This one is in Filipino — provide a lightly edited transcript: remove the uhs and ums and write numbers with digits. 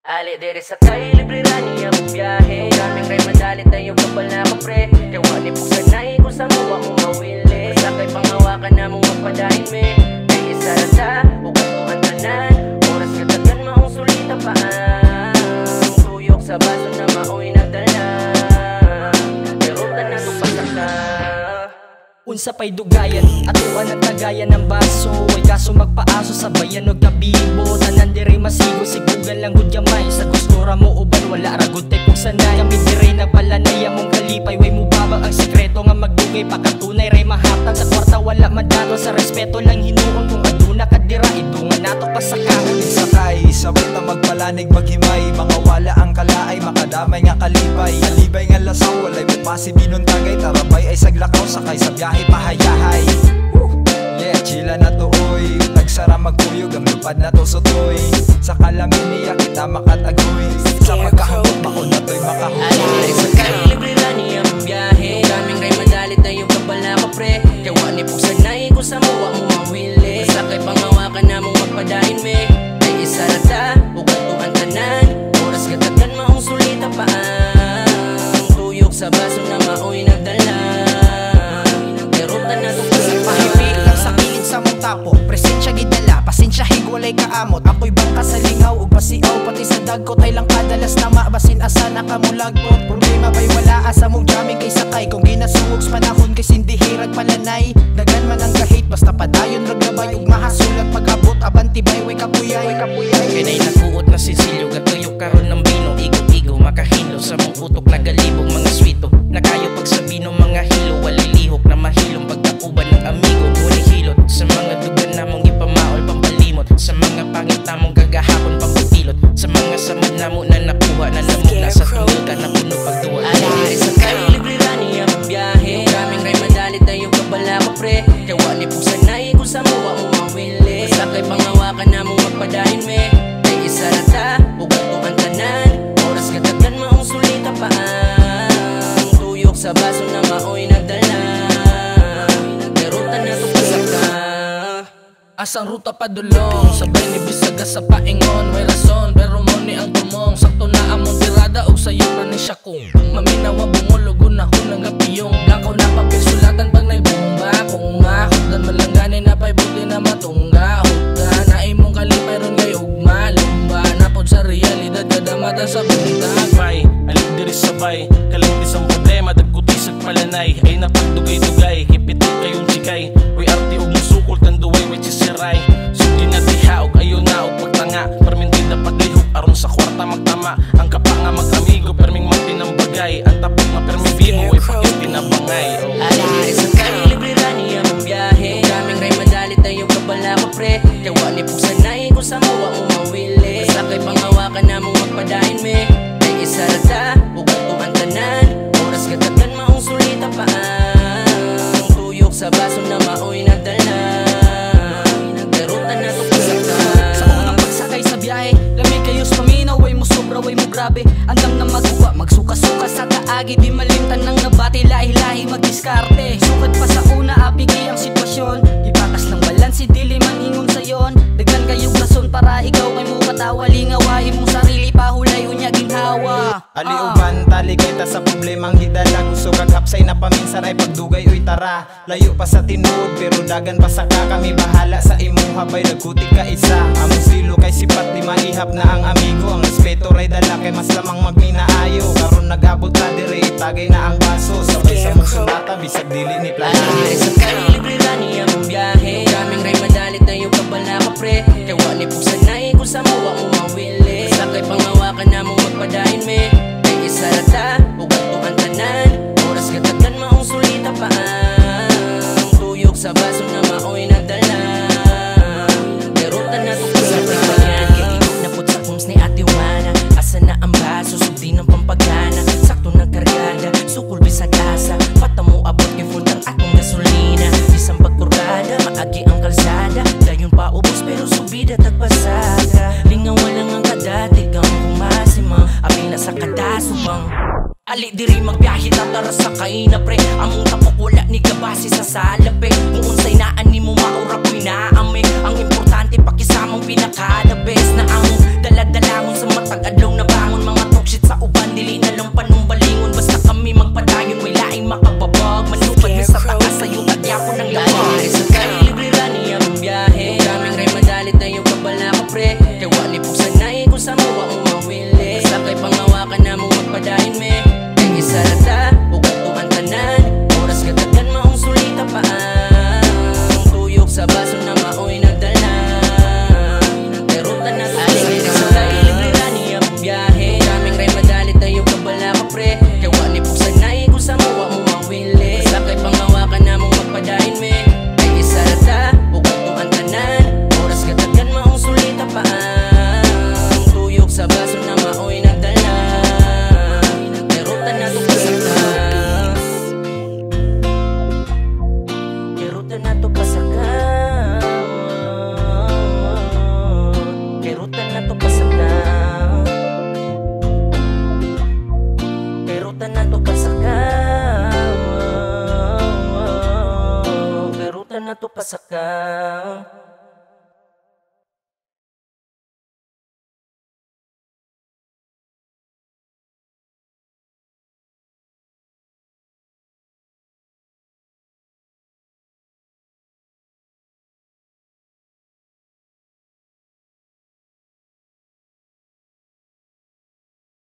Ali diri sa kay libre rani ang biyahe. Daming ray madalit tayo kapal na kapre. Kawa ni pugsanay kung sa muwa mong mawili. Sakay pangawakan na mong magpadahin me. May isa rata, huwag tuhan tanan. Oras katagan maong sulita paan. Tuyok sa baso na maoy nagdala. Pero tanan kung pasaka unsa pa'y dugayan, atuan at tagayan ng baso. Ay kaso magpaaso sa bayan og nabibo. Tanan diri masigo, sigugan lang gud gamay. Sa gustura mo uban, wala ragod tay kung sanay. Kami diri nagpalanay among kalipay. Way mo babang ang sikreto nga magdugay. Pakatunay ray mahatag sa kwarta, wala madato. Sa respeto lang hinuon kung aduna ka dira. Idungan nato pa sa kahon. Sakay, sabay ta magpalanig maghimay. Mga wala ang kalaay, makadamay nga kalipay. Kalibay nga lasaw, walay mapasi binuntagay. Tarabay ay saglakaw, sakay sa biyahe pahayahay. Yeah, chila na to oy. Nagsara magkuyog, ang lupad na to sotoy. Sa kalamin niya kita makatagoy. Sa magkahamot bako na to'y makahutoy. Ali sa kay libre rani ang biyahe. Daming ray madalit tayo kapal na kapre. Kawa ni pugsanay kung sa muwa mong mawili. Sakay pangawakan na mong magpadahin me. May isa rata, huwag tuhan tanan. Oras katagan maong sulita paan. Tuyok sa baso na maoy nagdala. Pero tanan kung pasaka Pahimik lang sa kilid sa mong tapo. Presensya gidala, pasensya higwalay kaamot. Ako'y bangka sa lingaw, ug pasiaw pati sa dagkot. Ay lang kadalas na mabasin asa nakamulagpot. Problema ba'y wala asa mong jamming kay sakay. Kung ginasungog sa panahon kay sindihirag palanay. Dagan man ang kahit basta padayon raglabay. Ug mahasulag pag-abot abantibay way kapuyay. Kinay nakuot na sisilyo, gatuyok karon ng bino. Igo-igo makahilo sa mong utok na galibog mga swito. Nakayo pag sabino mga hilo, walilihok na mahilong pagtauban ng amigo. Muli hilot sa mga dugan namong ipamaol pampalimot. Sa mga pangit namong gagahapon pamputilot. Sa mga samad namo na nakuha na namuna sa tumil ka na puno pagduwa. Ali sa kay libre rani ang biyahe. Daming ray madalit tayo kapal na kapre. Kawa ni pugsanay kung sa muwa mong mawili. Sakay pangawakan na mong magpadahin me. May isa rata, huwag tuhan tanan. Oras katagan maong sulita paan. Tuyok sa baso na maoy nagdala. Pero tanan kung pasaka Asang ruta padulong, sabay ni bisaga sa paingon. May rason, pero mo ni ang tumong. Sakto na among tirada o sayo na ni siya kung maminawa bumulog, unahon ng gapiyong. Lakaw na papel sulatan pag nagbumba. Kung mahutdan malanganin na pa'y buti na matungga. Hutda na imong kalipay ron kay ugma. Lumba na pod sa realidad kada mata sa buntag. Bay, alig diri sabay. Kaligtis ang problema, dagkutisag palanay. Ay napagdugay-dugay, kipitik kayong chikay. Way arti og musukol kan duway way chisiray. Sugdi na diha og ayo na og pagtanga. Permintin dapat lihok aron sa kwarta magtama. Ang kapa nga mag-amigo perming magtinang bagay. Ang tapos nga perming vivo way pakit tinabangay. Ali sa kay libre rani ang biyahe. Daming ray madalit tayo kapal na kapre. Kawa ni pugsanay kung sa muwa mong mawili. Sakay pangawakan na mong magpadahin me. May isa rata, huwag tuhan tanan. Oras katagan maong sulita paan. Tuyok sa baso na maoy nagdala. Pero tanan kung pasaka Sa unang pagsakay sa biyahe, lamig kayos paminaw. Way mo sobra, way mo grabe. Andam na magawa, magsuka-suka sa kaagi. Di malimtan ng nabati, lahi-lahi magdiskarte. Sukat pa sa una, apigi ang sitwasyon. Ipakas ng balansi, dili man ingon sayon. Daghan kayong rason para ikaw kay mo katawali. Ngawain mong sarili, pahulay, unya ginhawa. Aliuban, taligay ta sa problemang gidala. Gusto kag hapsay na paminsaray pagdugay uy tara. Layo pa sa tinuod pero dagan pa sa kami bahala sa imong habay nagkutik ka isa. Among silo kay sipat di maihap na ang amigo. Ang respeto ray dala kay mas lamang magminaayo. Karon nagabot na diri tagay na ang baso. Sabay sa mong sulata bisag dili ni plano. Ali sa kay libre rani ang biyahe. Daming ray madalit tayo kapal na kapre. Kawa ni pugsanay kung sa muwa mong mawili. Sakay pangawakan na mong magpadahin me. May isa rata, huwag tuhan tanan. Oras katagan maong sulita paan. Tuyok sa baso na maoy nagdala. Pero tanan kung pasaka kay ikot na pod sa kums ni atiwana. Asa na ang baso, sugdi ng pampagana. Sakto nagkargada, sukul bisag asa. Patamo abot kay full tank atong gasolina. Isang pagkurgada, maagi ang kalsada. Dayon pa ubos pero subida tagpasaga. Lingawan lang ang kadati kang kumasima. Abi na sa kadasubang. Ali diri magbiyahe tatara sa kaina pre. Among tapok wala ni kabase sa salape. Kung unsay naan ni mo maura ko'y naamig. Ang importante pakisamang pinaka the best na among daladala sa matag adlaw. ka na mong magpadayon me. Kay isarata, ug atuan tanan. Oras katagan maong sulita paang tuyok sa baso na maoy nagdala. Pero tanan to pasakay, libre ra niya ang biyahe. Daming ray madalit tayo kabala ka pre. Kay wa ni pusanay kung sa mawa mo mawili. Sakay pangawakan na mong magpadayon me. Kay isarata, ug atuan tanan. Oras katagan maong sulita paang tuyok sa baso na maoy nagdala. Pero tanan to pasakay, pero tanan to pasakay, pero tanan to pasakay, pero tanan to pasakay, pero tanan to pasakay.